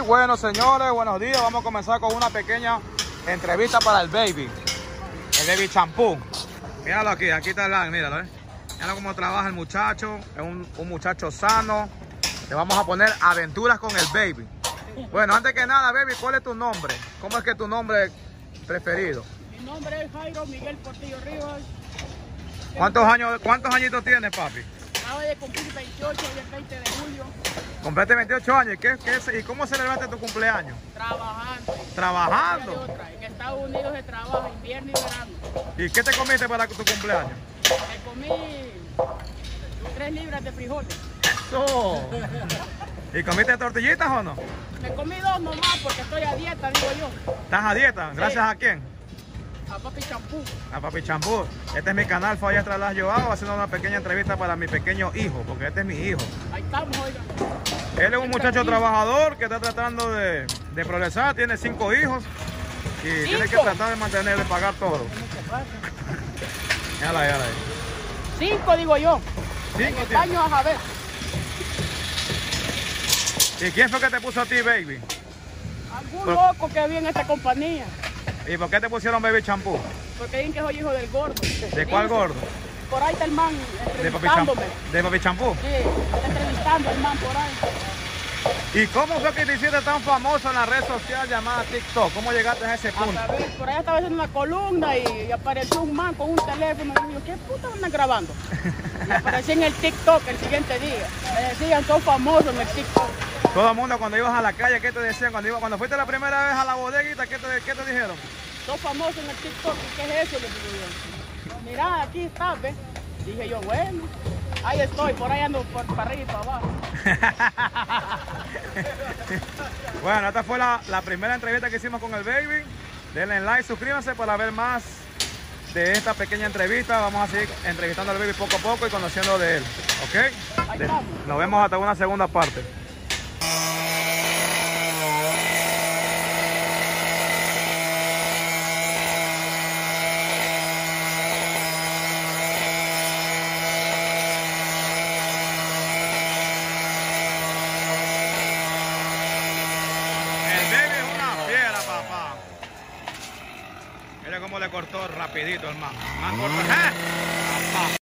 Bueno, señores, buenos días. Vamos a comenzar con una pequeña entrevista para el baby champú. Míralo aquí está el lag, míralo, Míralo cómo trabaja el muchacho. Es un muchacho sano. Le vamos a poner aventuras con el baby. Bueno, antes que nada, baby, ¿cuál es tu nombre? ¿Cómo es que es tu nombre preferido? Mi nombre es Jairo Miguel Portillo Rivas. ¿Cuántos añitos tienes, papi? Acabo de cumplir 28 y el 20 de julio. Cumpliste 28 años. ¿Y cómo celebraste tu cumpleaños? Trabajando. ¿Trabajando? En Estados Unidos se trabaja invierno y verano. ¿Y qué te comiste para tu cumpleaños? Me comí 3 libras de frijoles. ¡Eso! ¿Y comiste tortillitas o no? Me comí 2 nomás porque estoy a dieta, digo yo. ¿Estás a dieta? ¿Gracias a quién? A Papi Champú. A Papi Champú. Este es mi canal, Fallastra Las Joao, haciendo una pequeña entrevista para mi pequeño hijo, porque este es mi hijo. Ahí estamos, oiga. Él es un muchacho trabajador que está tratando de progresar, tiene 5 hijos y tiene que tratar de mantener, de pagar todo. Mírala ahí. 5 digo yo. 5 en años a ver. ¿Y quién fue que te puso a ti, baby? Algún loco que vi en esta compañía. ¿Y por qué te pusieron baby champú? Porque dicen que soy hijo del gordo. ¿De cuál gordo? Por ahí está el man ¿De Papi Champú? entrevistándome. ¿De Papi Champú? Sí, está entrevistando el man por ahí. ¿Y cómo fue que te hiciste tan famoso en la red social llamada TikTok? ¿Cómo llegaste a ese punto? Por ahí estaba haciendo una columna y apareció un man con un teléfono y dijo, ¿qué puta andan grabando? Y aparecí en el TikTok el siguiente día. Me decían, sos famoso en el TikTok. Todo el mundo cuando ibas a la calle, ¿qué te decían? Cuando fuiste la primera vez a la bodeguita, ¿qué te dijeron? Sos famoso en el TikTok, ¿y qué es eso? Le digo yo. Mirá, aquí está, ¿ves? Dije yo, bueno, ahí estoy, por ahí ando para arriba y para abajo. Bueno, esta fue la primera entrevista que hicimos con el baby. Denle like, suscríbanse para ver más de esta pequeña entrevista. Vamos a seguir entrevistando al baby poco a poco y conociendo de él. ¿Ok? Ahí estamos. Nos vemos hasta una segunda parte. Mira cómo le cortó rapidito el man.